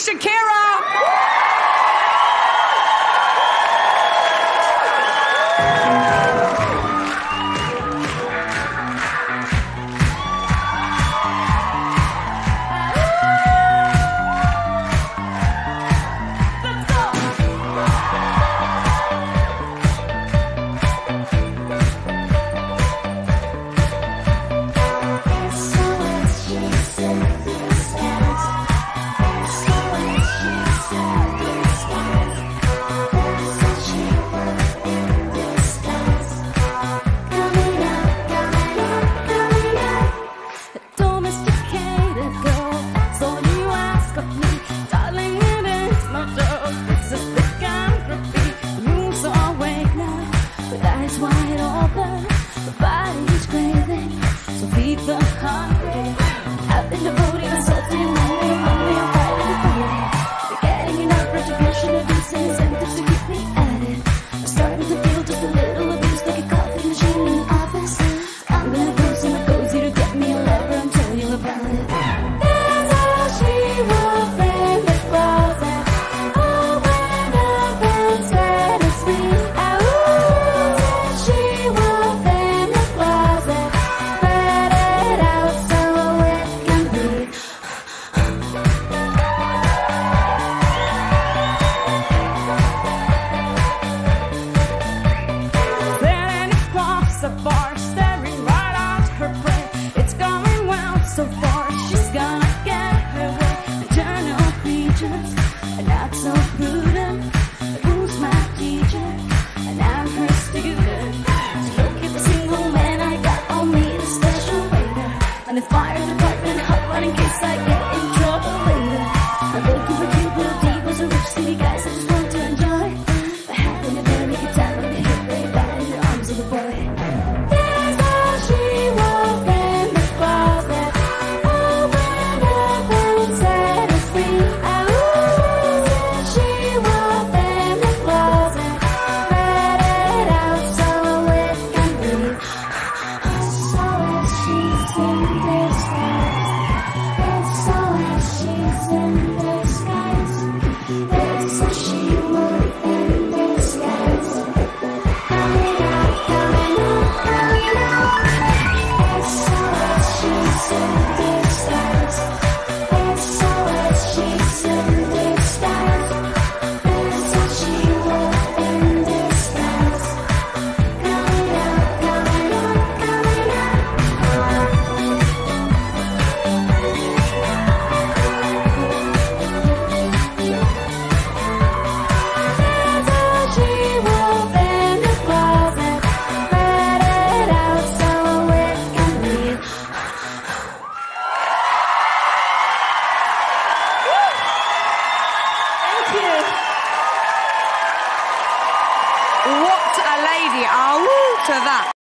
Shakira! The bar, staring right at her prey. It's going well so far. She's gonna get her way. Eternal creatures are not so prudent. Who's my teacher? And I'm her student. So don't keep a single man. I got on me a special radar. And the fire department hotline in case I get in trouble later. I'm looking for cute little divas or rich city guys that just want to enjoy. But having a very good time when they hit way back in the arms of a boy. What a lady. Ah, woo to that.